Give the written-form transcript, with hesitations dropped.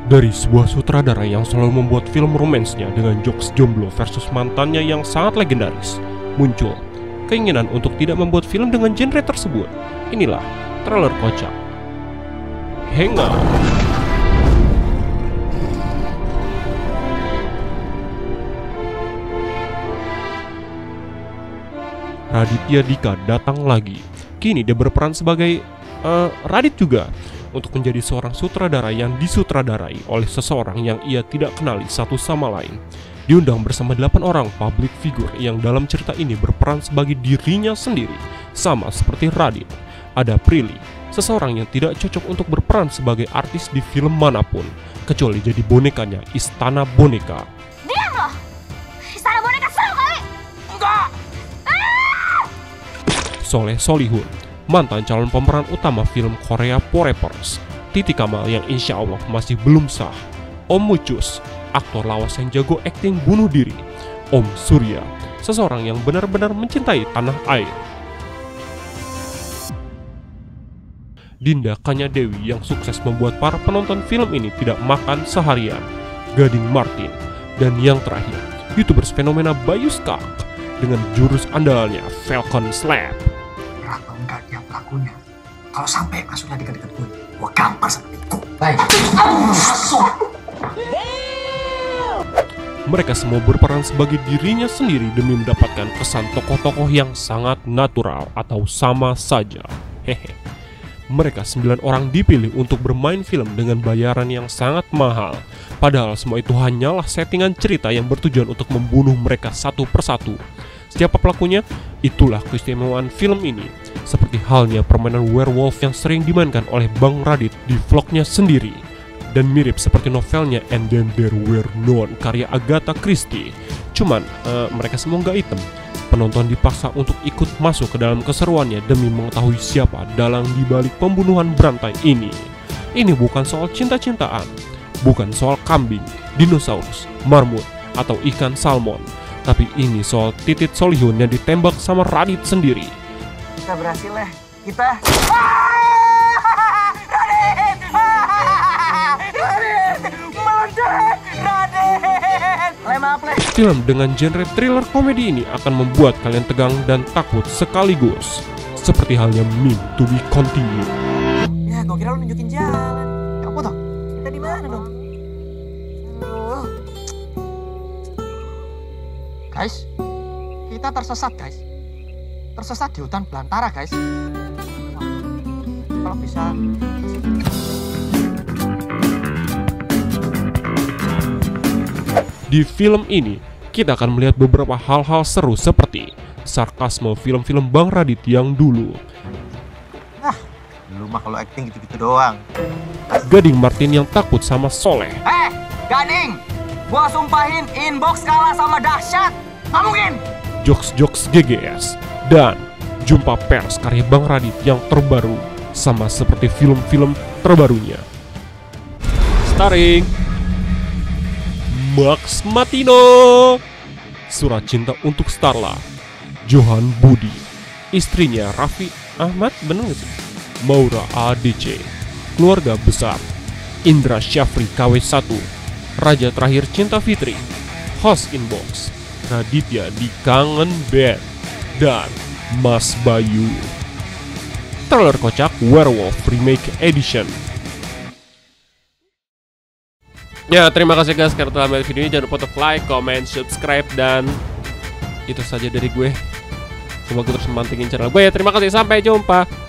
Dari sebuah sutradara yang selalu membuat film romansnya dengan jokes jomblo versus mantannya yang sangat legendaris, muncul keinginan untuk tidak membuat film dengan genre tersebut. Inilah trailer kocak Hangout. Raditya Dika datang lagi. Kini dia berperan sebagai Radit juga, untuk menjadi seorang sutradara yang disutradarai oleh seseorang yang ia tidak kenali satu sama lain. Diundang bersama 8 orang public figure yang dalam cerita ini berperan sebagai dirinya sendiri, sama seperti Radit. Ada Prilly, seseorang yang tidak cocok untuk berperan sebagai artis di film manapun, kecuali jadi bonekanya Istana Boneka. Diam loh! Istana Boneka seru kali! Enggak! Soleh Solihun, mantan calon pemeran utama film Korea Porepers. Titi Kamal yang insya Allah masih belum sah. Om Mucus, aktor lawas yang jago akting bunuh diri. Om Surya, seseorang yang benar-benar mencintai tanah air. Dinda Kanya Dewi yang sukses membuat para penonton film ini tidak makan seharian. Gading Martin. Dan yang terakhir, YouTubers fenomena Bayu Skak dengan jurus andalnya Falcon Slap. Kalau enggak dia pelakunya. Kalau sampai masuknya dekat-dekat gue gampar seperti itu. Baik. Mereka semua berperan sebagai dirinya sendiri demi mendapatkan kesan tokoh-tokoh yang sangat natural atau sama saja. Hehe. Mereka 9 orang dipilih untuk bermain film dengan bayaran yang sangat mahal. Padahal semua itu hanyalah settingan cerita yang bertujuan untuk membunuh mereka satu persatu. Siapa pelakunya? Itulah keistimewaan film ini. Seperti halnya permainan werewolf yang sering dimainkan oleh Bang Radit di vlognya sendiri. Dan mirip seperti novelnya And Then There Were None karya Agatha Christie. Cuman mereka semua nggak hitam. Penonton dipaksa untuk ikut masuk ke dalam keseruannya demi mengetahui siapa dalang dibalik pembunuhan berantai ini. Ini bukan soal cinta-cintaan, bukan soal kambing, dinosaurus, marmut, atau ikan salmon. Tapi ini soal Titit Solihun yang ditembak sama Radit sendiri. Kita berhasil ya. Kita. Radit! Radit! Meledak! Radit! Maaf leh. Film dengan genre thriller komedi ini akan membuat kalian tegang dan takut sekaligus. Seperti halnya Meant to Be Continued. Ya, gue kira lu nunjukin jalan. Kamu toh? Kita di mana dong? Guys, kita tersesat guys. Tersesat di hutan belantara guys. Kalau bisa. Di film ini, kita akan melihat beberapa hal-hal seru seperti sarkasme film-film Bang Radit yang dulu. Lu mah kalau acting gitu-gitu doang. Gading Martin yang takut sama Soleh. Gading! Gua sumpahin inbox kalah sama dahsyat. Nggak mungkin! Jokes-jokes GGS. Dan jumpa pers karya Bang Radit yang terbaru. Sama seperti film-film terbarunya. Starring Max Matino, Surat Cinta untuk Starla, Johan Budi, istrinya Raffi Ahmad, bener gak sih? Maura ADC, Keluarga Besar, Indra Syafri KW1, Raja Terakhir Cinta Fitri, Host Inbox, Raditya di Kangen Band, dan Mas Bayu. Trailer kocak Werewolf Remake Edition. Ya, terima kasih guys karena telah melihat video ini. Jangan lupa untuk like, comment, subscribe, dan itu saja dari gue. Semoga terus memantengin channel gue ya. Terima kasih, sampai jumpa.